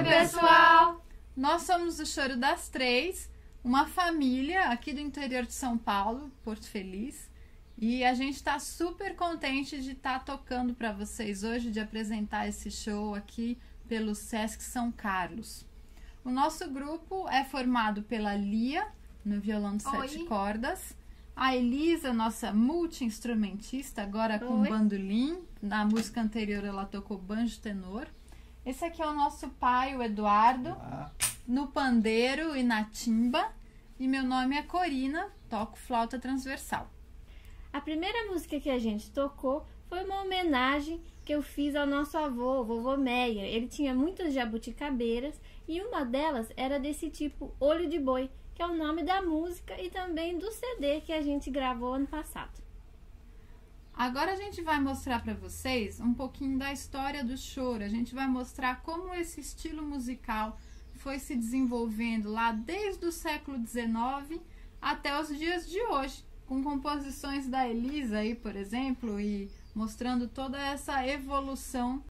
pessoal! Nós somos o Choro das Três, uma família aqui do interior de São Paulo, Porto Feliz. E a gente está super contente de estar tocando para vocês hoje, de apresentar esse show aqui pelo Sesc São Carlos. O nosso grupo é formado pela Lia, no violão de 7 cordas, a Elisa, nossa multi-instrumentista, agora com bandolim. Na música anterior ela tocou banjo tenor. Esse aqui é o nosso pai, o Eduardo, no pandeiro e na timba. E meu nome é Corina, toco flauta transversal. A primeira música que a gente tocou foi uma homenagem que eu fiz ao nosso avô, vovô Meyer. Ele tinha muitas jabuticabeiras e uma delas era desse tipo Olho de Boi, que é o nome da música e também do CD que a gente gravou ano passado. Agora a gente vai mostrar para vocês um pouquinho da história do choro. A gente vai mostrar como esse estilo musical foi se desenvolvendo lá desde o século XIX até os dias de hoje, com composições da Elisa aí, por exemplo, e mostrando toda essa evolução